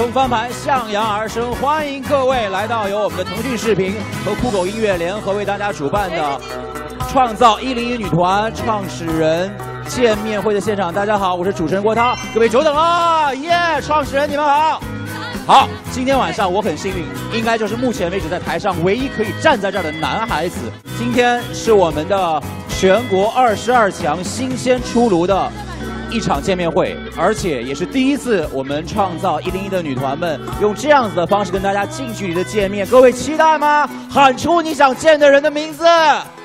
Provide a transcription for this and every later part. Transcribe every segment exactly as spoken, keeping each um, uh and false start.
风翻盘，向阳而生。欢迎各位来到由我们的腾讯视频和酷狗音乐联合为大家主办的创造一零一女团创始人见面会的现场。大家好，我是主持人郭涛，各位久等了，耶！创始人你们好。好，今天晚上我很幸运，应该就是目前为止在台上唯一可以站在这儿的男孩子。今天是我们的全国二十二强新鲜出炉的一场见面会，而且也是第一次我们创造一零一的女团们用这样子的方式跟大家近距离的见面。各位期待吗？喊出你想见的人的名字。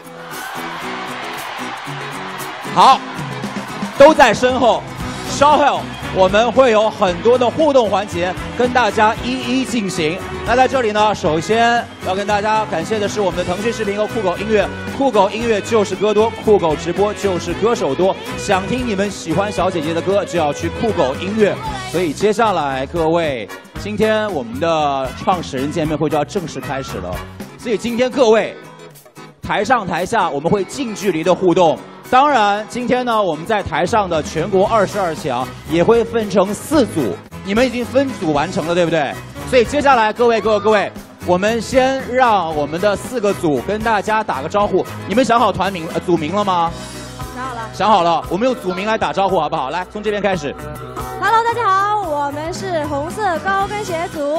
好，都在身后。稍后我们会有很多的互动环节跟大家一一进行。那在这里呢，首先要跟大家感谢的是我们的腾讯视频和酷狗音乐。酷狗音乐就是歌多，酷狗直播就是歌手多。想听你们喜欢小姐姐的歌，就要去酷狗音乐。所以接下来各位，今天我们的创始人见面会就要正式开始了。所以今天各位台上台下我们会近距离的互动。当然，今天呢，我们在台上的全国二十二强也会分成四组，你们已经分组完成了，对不对？所以接下来，各位、各位、各位，我们先让我们的四个组跟大家打个招呼。你们想好团名、呃、组名了吗？ 想好了。 想好了，我们用组名来打招呼，好不好？来，从这边开始。 Hello， 大家好，我们是红色高跟鞋组。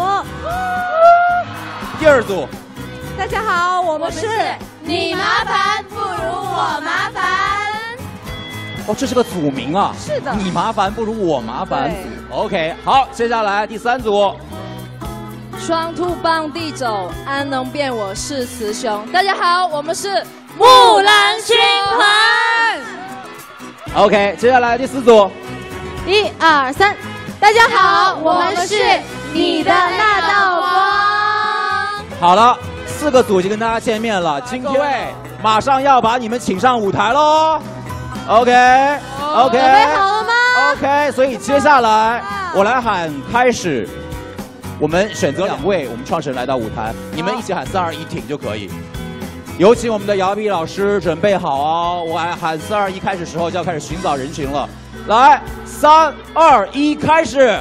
第二组。 大家好，我们是你麻烦不如我麻烦。 哦，这是个组名啊！ 是的， 你麻烦不如我麻烦。OK， 好，接下来第三组。 双兔傍地走，安能辨我是雌雄。大家好，我们是木兰军团。 OK， 接下来第四组。 一二三，大家好，我们是你的那道光。 好了。四个组已经跟大家见面了，今天马上要把你们请上舞台喽。OK OK， 准备好了吗 ？OK， 所以接下来我来喊开始，我们选择两位我们创始人来到舞台，你们一起喊三二一挺就可以。有请我们的姚碧老师准备好哦，我来喊三二一开始时候就要开始寻找人群了。来，三二一开始。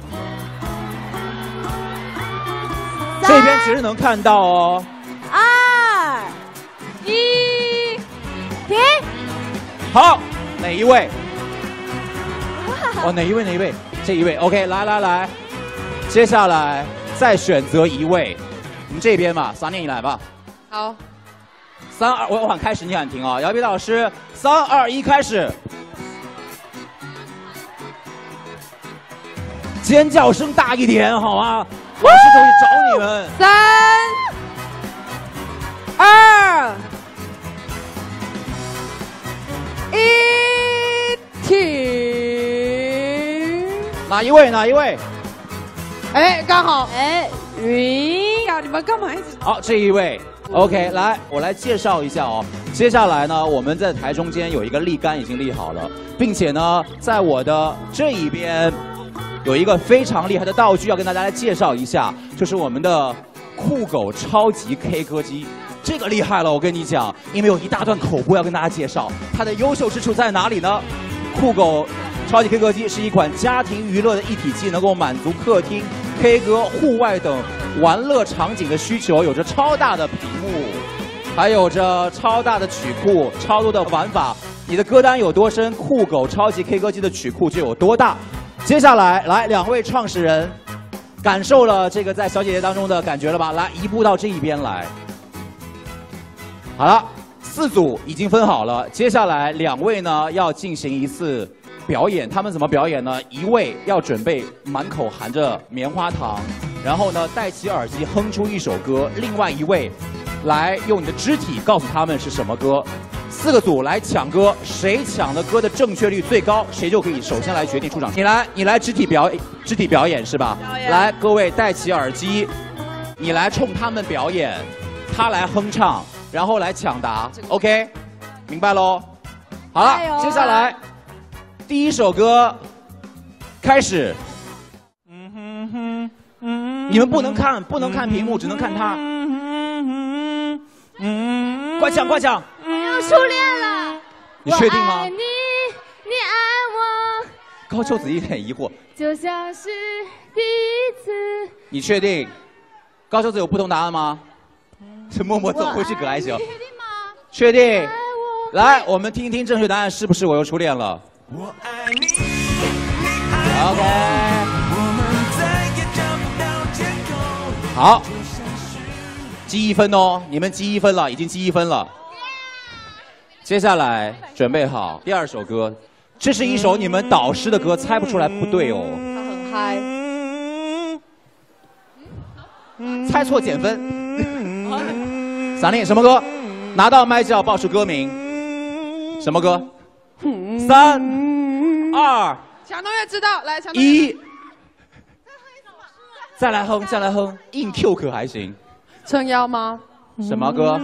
这边其实能看到哦。 二一停。 好，哪一位？哦，哪一位？哪一位？这一位。OK， 来来来，接下来再选择一位。我们这边嘛，撒念你来吧。 好。 三二，我我喊开始，你喊停啊。姚斌老师，三二一开始。尖叫声大一点，好吗？老师就去找你们。 三二一停。 哪一位？哪一位？ 哎，刚好。哎，云呀，你们干嘛一直？ 好，这一位。OK， 来，我来介绍一下哦。接下来呢，我们在台中间有一个立杆已经立好了，并且呢，在我的这一边。有一个非常厉害的道具要跟大家来介绍一下，就是我们的酷狗超级 K 歌机。这个厉害了，我跟你讲，因为有一大段口播要跟大家介绍，它的优秀之处在哪里呢？酷狗超级 K 歌机是一款家庭娱乐的一体机，能够满足客厅、K 歌、户外等玩乐场景的需求，有着超大的屏幕，还有着超大的曲库，超多的玩法。你的歌单有多深，酷狗超级 K 歌机的曲库就有多大。接下来，来两位创始人，感受了这个在小姐姐当中的感觉了吧？来，移步到这一边来。好了，四组已经分好了，接下来两位呢要进行一次表演。他们怎么表演呢？一位要准备满口含着棉花糖，然后呢戴起耳机哼出一首歌；另外一位来用你的肢体告诉他们是什么歌。四个组来抢歌，谁抢的歌的正确率最高，谁就可以首先来决定出场。你来，你来肢体表肢体表演是吧？来，各位戴起耳机，你来冲他们表演，他来哼唱，然后来抢答。OK， 明白喽？好了，接下来第一首歌开始。嗯哼哼，嗯，你们不能看，不能看屏幕，只能看他。嗯嗯，快抢，快抢！ 要初恋了。 你确定吗？ 我爱你，你爱我。 高高秋子一脸疑惑， 就像是第一次。 你确定？高秋子有不同答案吗？是默默走回去可还行？ 确定吗？ 确定。来，我们听听正确答案是不是我又初恋了？我爱你。OK。好，积一分哦，你们积一分了，已经积一分了。接下来准备好第二首歌，这是一首你们导师的歌，猜不出来不对哦。 他很嗨。 猜错减分。闪灵什么歌？拿到麦就要报出歌名。什么歌？三、二。 强同学知道，来，强同学。一。再来哼，再来哼，硬 Q 可还行？ 撑腰吗？ 什么歌？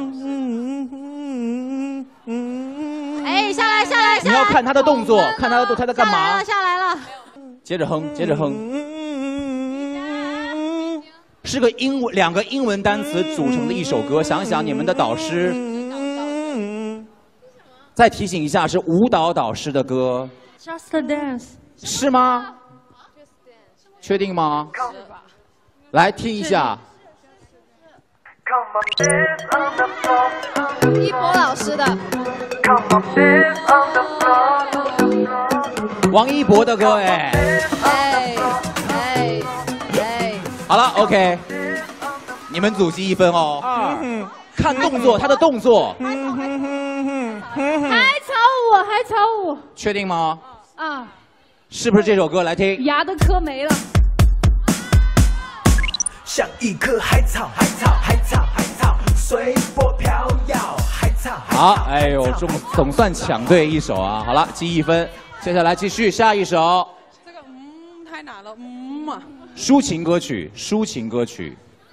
哎，下来，下来，下来！ 你要看他的动作，看他的动，他在干嘛？ 下来了，下来了。 接着哼，接着哼。是个英文，两个英文单词组成的一首歌。想想你们的导师。再提醒一下，是舞蹈导师的歌。 Just a Dance。 是吗？确定吗？来听一下。 一博老师的。 王一博的歌，哎。 哎哎哎。 好了 ，OK。你们组积一分哦。二。看动作，他的动作。 还吵我，还吵我。 确定吗？ 啊。 是不是这首歌？来听。 牙都磕没了。 像一棵海草，海草，海草，海草，随波飘摇，海草。 好，哎呦，总总算抢对一首啊！好了，积一分。接下来继续下一首。 这个嗯太难了，嗯嘛。 抒情歌曲，抒情歌曲。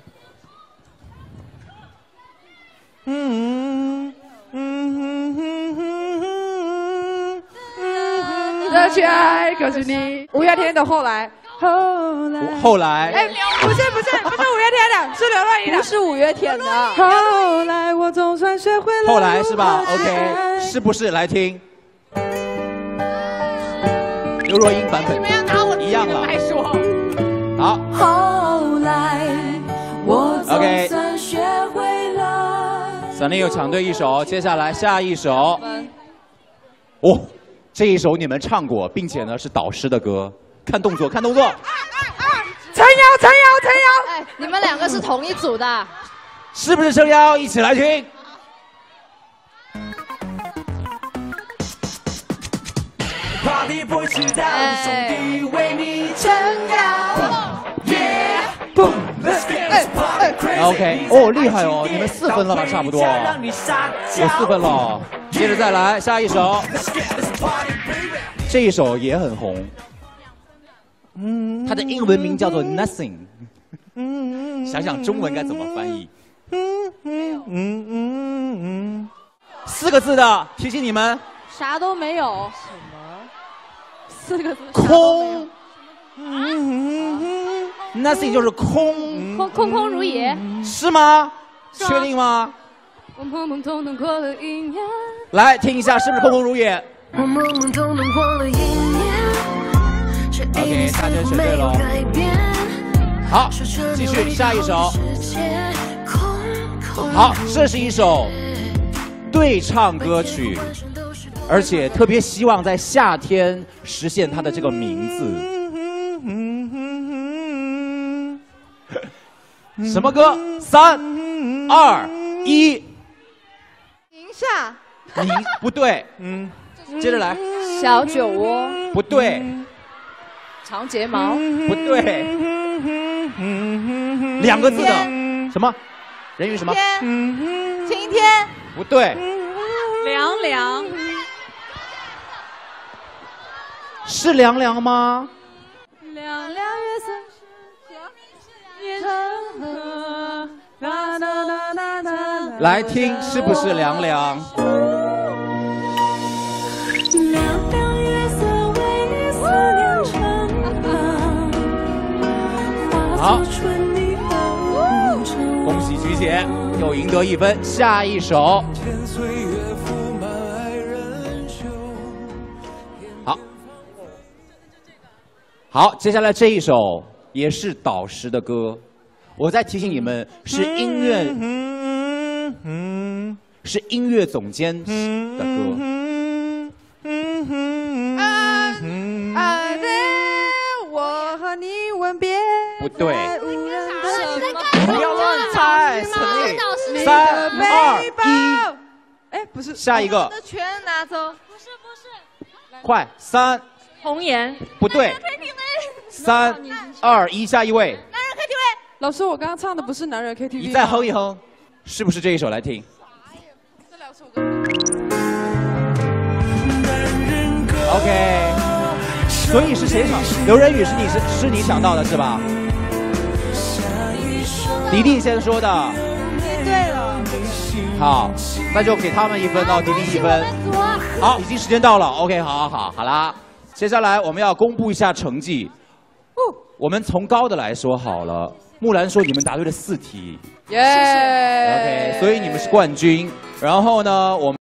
嗯嗯嗯嗯嗯。热血爱告诉你，五月天的后来。后来， 后来， 哎，不是不是不是五月天的，是刘若英的， 不是五月天的。 后来我总算学会了。 后来是吧 ？OK， 是不是？来听。刘若英版本。你们要拿我一样了。 说。 好。 后来我总算学会了。 闪灵又抢对一首，接下来下一首。哦，这一首你们唱过，并且呢是导师的歌。看动作，看动作。 撑腰，撑腰，撑腰。 哎，你们两个是同一组的， 是不是撑腰？一起来听。 Party 不知道兄弟为你撑腰。 OK， 哦，厉害哦，你们四分了吧？差不多。有四分了。接着再来下一首。这一首也很红。它的英文名叫做 Nothing， 想想中文该怎么翻译？四个字的，提醒你们， 啥都没有。什么？四个字。 空。Nothing 就是空。 空空空如也。 是吗？确定吗？ 我懵懵懂懂过了一年。 来听一下，是不是空空如也？ 我懵懵懂懂过了一年。 OK， 大家选对了。好，继续下一首。好，这是一首对唱歌曲，而且特别希望在夏天实现它的这个名字。什么歌？三、二、一。 宁夏。 宁不对，嗯，接着来。 小酒窝。 不对。 长睫毛。 不对。两个字的什么？人鱼什么？ 晴天。 不对。 凉凉。 是凉凉吗？ 凉凉月色是成河。啦啦啦啦啦。 来听，是不是凉凉？ 凉凉月色为你思念成河。 好，恭喜菊姐又赢得一分。下一首。好， 好，接下来这一首也是导师的歌，我再提醒你们，是音乐，是音乐总监的歌。 爱的，我和你吻别。 不对， 不要乱猜，陈丽。三二一， 哎，不是， 下一个， 全拿走。 不是不是， 快，三， 红颜。 不对，三二一，下一位。 男人 K T V。 老师，我刚刚唱的不是男人 K T V。 你再哼一哼，是不是这一首？来听。 这两首歌。 OK， 所以是谁想？刘仁宇是你是是你想到的是吧？迪迪先说的。 对了。 好，那就给他们一分哦，迪迪一分。好，已经时间到了。OK， 好好好，好啦。接下来我们要公布一下成绩。我们从高的来说好了。木兰说你们答对了四题。 耶。 OK， 所以你们是冠军。然后呢，我们。